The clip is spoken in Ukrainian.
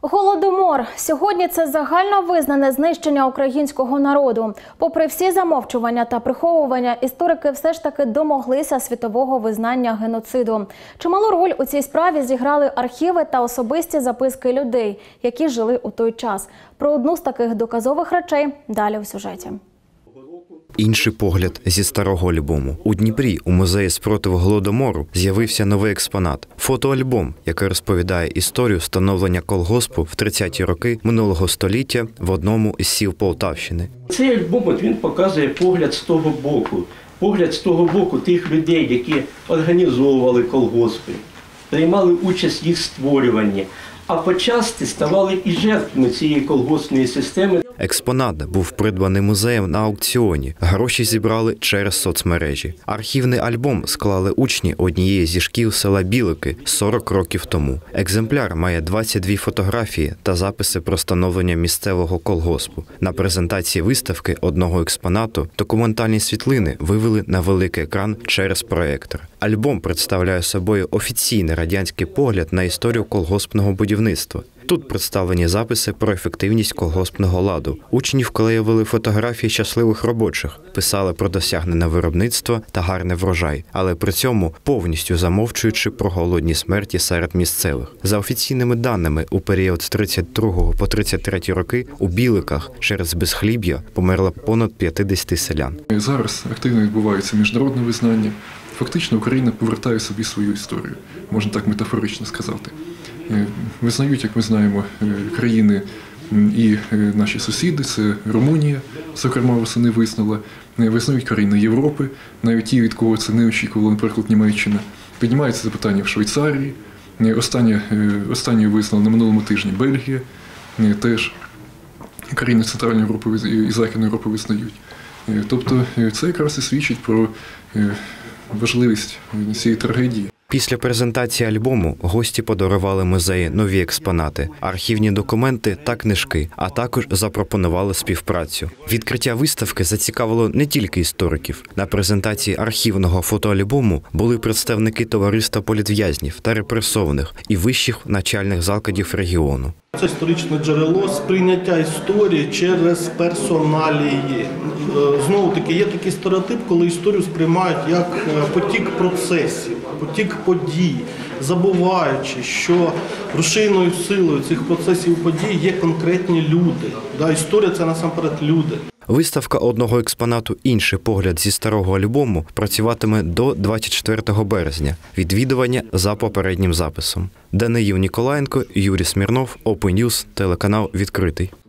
Голодомор. Сьогодні це загально визнане знищення українського народу. Попри всі замовчування та приховування, історики все ж таки домоглися світового визнання геноциду. Чималу роль у цій справі зіграли архіви та особисті записки людей, які жили у той час. Про одну з таких доказових речей далі у сюжеті. Інший погляд зі старого альбому. У Дніпрі у музеї спротиву Голодомору з'явився новий експонат – фотоальбом, який розповідає історію становлення колгоспу в 30-ті роки минулого століття в одному із сіл Полтавщини. Цей альбом він показує погляд з того боку. Погляд з того боку тих людей, які організовували колгоспи, приймали участь в їх створюванні, а почасти ставали і жертвами цієї колгоспної системи. Експонат був придбаний музеєм на аукціоні. Гроші зібрали через соцмережі. Архівний альбом склали учні однієї зі шкіл села Білики 40 років тому. Екземпляр має 22 фотографії та записи про становлення місцевого колгоспу. На презентації виставки одного експонату документальні світлини вивели на великий екран через проєктор. Альбом представляє собою офіційний радянський погляд на історію колгоспного будівництва. Тут представлені записи про ефективність колгоспного ладу. Учні вклеювали фотографії щасливих робочих, писали про досягнене виробництво та гарний врожай, але при цьому повністю замовчуючи про голодні смерті серед місцевих. За офіційними даними, у період з 32 по 33 роки у Біликах через безхліб'я померло понад 50 селян. Зараз активно відбувається міжнародне визнання. Фактично Україна повертає собі свою історію, можна так метафорично сказати. Визнають, як ми знаємо, країни і наші сусіди, це Румунія, зокрема, восени визнала, визнають країни Європи, навіть ті, від кого це не очікувало, наприклад, Німеччина. Піднімається запитання в Швейцарії, останнє визнала на минулому тижні Бельгія, теж країни Центральної Європи і Західної Європи визнають. Тобто це якраз і свідчить про важливість цієї трагедії. Після презентації альбому гості подарували музеї нові експонати, архівні документи та книжки, а також запропонували співпрацю. Відкриття виставки зацікавило не тільки істориків. На презентації архівного фотоальбому були представники товариства політв'язнів та репресованих і вищих навчальних закладів регіону. Це історичне джерело сприйняття історії через персоналії. Знову-таки, є такий стереотип, коли історію сприймають як потік процесів, потік подій, забуваючи, що рушійною силою цих процесів і подій є конкретні люди. Історія – це насамперед люди. Виставка одного експонату «Інший погляд зі старого альбому» працюватиме до 24 березня. Відвідування за попереднім записом. Даниїл Ніколаєнко, Юрій Смірнов, Open News, телеканал «Відкритий».